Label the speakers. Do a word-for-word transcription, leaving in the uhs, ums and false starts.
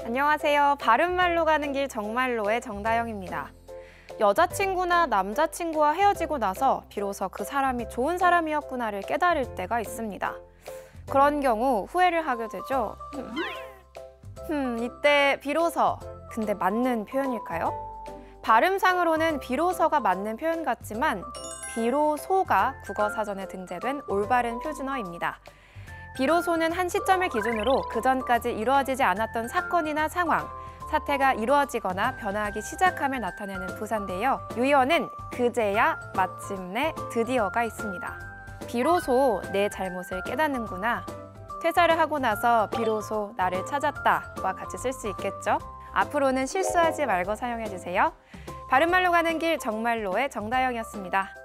Speaker 1: 안녕하세요. 바른말로 가는 길 정말로의 정다영입니다. 여자친구나 남자친구와 헤어지고 나서 비로소 그 사람이 좋은 사람이었구나를 깨달을 때가 있습니다. 그런 경우 후회를 하게 되죠. 흠, 이때 비로소, 근데 맞는 표현일까요? 발음상으로는 비로소가 맞는 표현 같지만 비로소가 국어사전에 등재된 올바른 표준어입니다. 비로소는 한 시점을 기준으로 그전까지 이루어지지 않았던 사건이나 상황, 사태가 이루어지거나 변화하기 시작함을 나타내는 부사인데요. 유의어는 그제야, 마침내, 드디어가 있습니다. 비로소 내 잘못을 깨닫는구나. 퇴사를 하고 나서 비로소 나를 찾았다와 같이 쓸 수 있겠죠? 앞으로는 실수하지 말고 사용해주세요. 바른말로 가는 길 정말로의 정다영이었습니다.